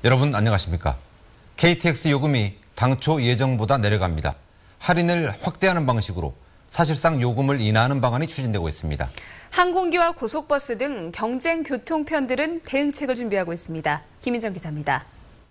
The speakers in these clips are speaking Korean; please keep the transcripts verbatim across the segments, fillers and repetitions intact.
여러분 안녕하십니까? 케이티엑스 요금이 당초 예정보다 내려갑니다. 할인을 확대하는 방식으로 사실상 요금을 인하하는 방안이 추진되고 있습니다. 항공기와 고속버스 등 경쟁 교통편들은 대응책을 준비하고 있습니다. 김인정 기자입니다.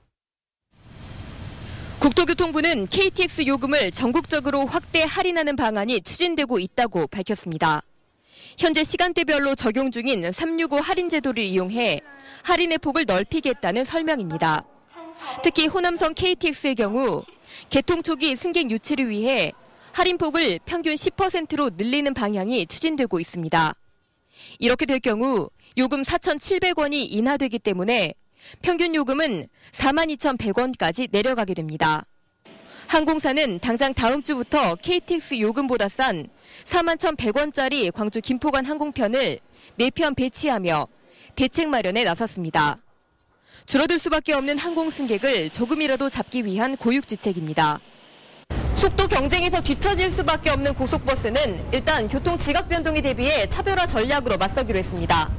국토교통부는 케이티엑스 요금을 전국적으로 확대 할인하는 방안이 추진되고 있다고 밝혔습니다. 현재 시간대별로 적용 중인 삼육오 할인 제도를 이용해 할인의 폭을 넓히겠다는 설명입니다. 특히 호남선 케이티엑스의 경우 개통 초기 승객 유치를 위해 할인폭을 평균 십 퍼센트로 늘리는 방향이 추진되고 있습니다. 이렇게 될 경우 요금 사천칠백 원이 인하되기 때문에 평균 요금은 사만 이천백 원까지 내려가게 됩니다. 항공사는 당장 다음 주부터 케이티엑스 요금보다 싼 사만 천백 원짜리 광주 김포간 항공편을 네 편 배치하며 대책 마련에 나섰습니다. 줄어들 수밖에 없는 항공 승객을 조금이라도 잡기 위한 고육지책입니다. 속도 경쟁에서 뒤처질 수밖에 없는 고속버스는 일단 교통 지각 변동에 대비해 차별화 전략으로 맞서기로 했습니다.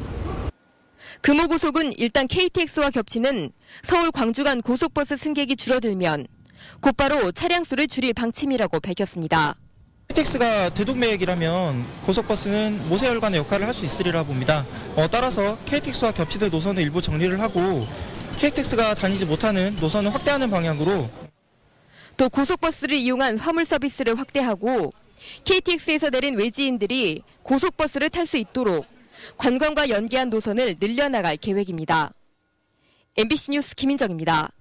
금호고속은 일단 케이티엑스와 겹치는 서울 광주 간 고속버스 승객이 줄어들면 곧바로 차량 수를 줄일 방침이라고 밝혔습니다. 케이티엑스가 대동맥이라면 고속버스는 모세혈관의 역할을 할 수 있으리라 봅니다. 어, 따라서 케이티엑스와 겹치는 노선을 일부 정리를 하고 케이티엑스가 다니지 못하는 노선을 확대하는 방향으로 또 고속버스를 이용한 화물 서비스를 확대하고 케이티엑스에서 내린 외지인들이 고속버스를 탈 수 있도록 관광과 연계한 노선을 늘려나갈 계획입니다. 엠비씨 뉴스 김인정입니다.